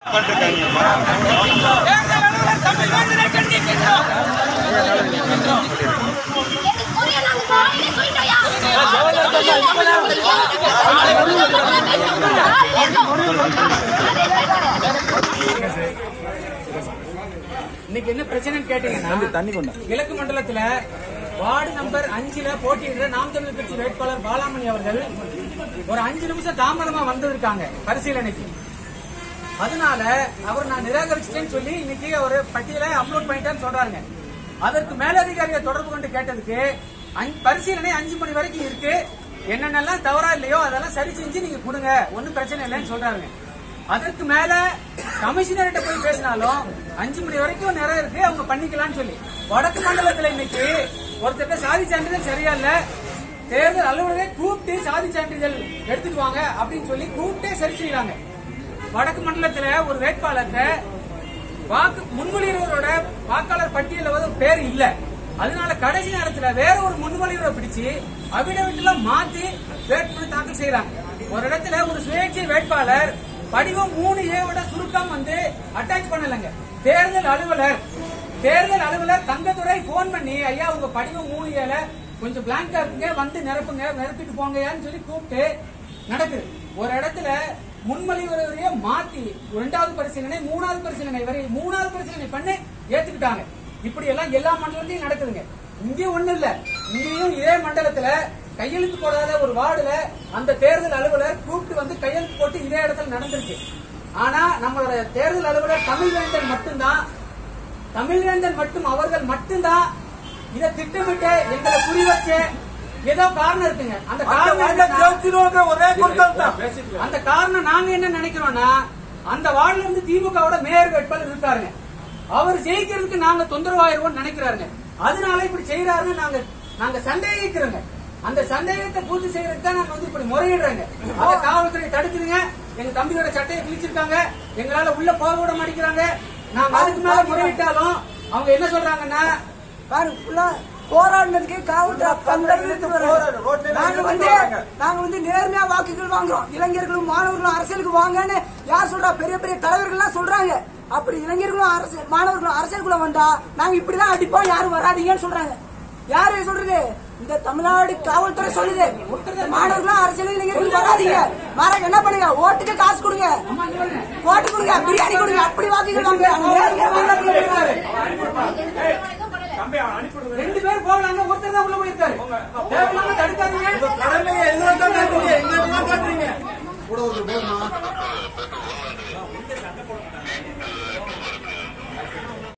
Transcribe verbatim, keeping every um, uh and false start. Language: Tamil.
இன்னைக்கு என்ன பிரச்சனைன்னு கேட்டீங்கன்னா, கிழக்கு மண்டலத்துல வார்டு நம்பர் அஞ்சுல போட்டியிடுற நாம் தமிழர் கட்சி வேட்பாளர் பாலாமணி அவர்கள் ஒரு அஞ்சு நிமிஷம் தாமதமா வந்திருக்காங்க பரிசீலனைக்கு. அதனால அவர் நான் நிராகரிச்சிட்டேன்னு சொல்லி இன்னைக்கு ஒரு பட்டியலை அப்லோட் பண்ணிட்டேன்னு சொல்றாங்க. அதற்கு மேலதிகாரியை தொடர்பு கொண்டு கேட்டதுக்கு பரிசீலனை அஞ்சு மணி வரைக்கும் இருக்கு, என்னென்னலாம் தவறா இல்லையோ அதெல்லாம் சரி செஞ்சு நீங்க கொடுங்க, ஒன்னும் பிரச்சனை இல்லைன்னு சொல்றாங்க. அதற்கு மேல கமிஷனர்கிட்ட போய் பேசினாலும் அஞ்சு மணி வரைக்கும் நேரம் இருக்கு, அவங்க பண்ணிக்கலாம்னு சொல்லி வடக்கு மண்டலத்துல இன்னைக்கு ஒருத்தர் சாதி சான்றிதழ் சரியா இல்ல, தேர்தல் அலுவலரை கூப்பிட்டு சாதி சான்றிதழ் எடுத்துட்டு வாங்க அப்படின்னு சொல்லி கூப்பிட்டே சரி செய்யறாங்க. வடக்கு மண்டலத்துல ஒரு வேட்பாளர்கிட்ட வாக்கு முன்மொழியவரோட வாக்காளர் பட்டியல பேர் இல்ல, அதனால கடைசி நேரத்துல வேற ஒரு முன்மொழியவரை பிடிச்சு அபிடவிட்ல மாத்தி வேட்புமனு தாக்கல் செய்யறாங்க. ஒரு இடத்துல ஒரு சுயேட்சை வேட்பாளர் படிவம் மூணு ஏவோட சுருக்கம் வந்து அட்டாச் பண்ணலங்க. தேர்தல் அலுவலர் தேர்தல் அலுவலர் தங்கத்துறை போன் பண்ணி, ஐயா உங்க படிவம் மூணு ஏல கொஞ்சம் பிளாங்கா இருக்குங்க, வந்து நிரப்புங்க, நிரப்பிட்டு போங்கன்னு சொல்லி கூப்பிட்டு நடக்குது. ஒரு இடத்துல முன்மொழிவரையே மாத்தி இரண்டாவது பரிசீலனை மூணாவது பரிசீலனை வரை மூணாவது பரிசீலனை பண்ணி ஏத்துக்கிட்டாங்க. இப்படி எல்லாம் எல்லா மண்டலத்திலையும் நடக்குதுங்க. இங்கேயும் ஒண்ணு இல்ல, இங்கேயும் இதே மண்டலத்துல கையெழுத்து போடாத ஒரு வார்டுல அந்த தேர்தல் அலுவலர் கூப்பிட்டு வந்து கையெழுத்து போட்டு இதே இடத்துல நடந்திருக்கு. ஆனா நம்மளோட தேர்தல் அலுவலர் தமிழ்வேந்தன் மட்டும்தான் தமிழ்வேந்தன் மட்டும் அவர்கள் மட்டும்தான் இதை திட்டமிட்டு எங்களை குறி வச்சு ஏதோ காரணம் இருக்குங்க. அந்த காரணம் ஒரே அந்த காரணம் நாங்க என்ன நினைக்கிறோம்னா, அந்த வார்டுல இருந்து திமுகவோட மேயர் வேட்பாளர் இருக்காருங்க, அவர் ஜெயிக்கிறதுக்கு நாங்க தொந்தரவாயிருவோம் நினைக்கிறாருங்க. அதனால இப்படி செய்யறாருன்னு நாங்க நாங்க சந்தேகிக்கிறோங்க. அந்த சந்தேகத்தை பூர்த்தி செய்யறதுக்கு தான் நாங்க வந்து இப்படி முறையிடுறாங்க. அதை காவல்துறை தடுக்குதுங்க. எங்க தம்பியோட சட்டையை கிழிச்சிருக்காங்க, எங்களால உள்ள போக விட மாட்டேங்கிறாங்க. நாங்க அதுக்கு மேல முறையிட்டாலும் அவங்க என்ன சொல்றாங்கன்னா, போராடினதுக்கு காவல்துறை நாங்க வந்து நாங்க வந்து நேர்மையா வாக்குகள் வாங்குறோம். இளைஞர்களும் மாணவர்களும் அரசியலுக்கு வாங்கன்னு யார் சொல்றா? பெரிய பெரிய தலைவர்கள் எல்லாம் சொல்றாங்க. அப்படி இளைஞர்களும் அரசியல் மாணவர்களும் அரசியலுக்குள்ள வந்தா நாங்க இப்படிதான் அடிப்போம், யாரும் வராதீங்கன்னு சொல்றாங்க. யாரு சொல்றது? இந்த தமிழ்நாடு காவல்துறை சொல்லுது, மாணவர்களும் அரசியல் இளைஞர்கள் வராதீங்க, மாறாக என்ன பண்ணுங்க, ஓட்டுக்கு காசு கொடுங்க, ஓட்டு கொடுங்க, பிரியாணி கொடுங்க, அப்படி வாக்குகள் வாங்க. ரெண்டு பேர் போகலாங்க, ஒருத்தர் தான் உள்ள போயிருக்காரு. தடுக்காதீங்க.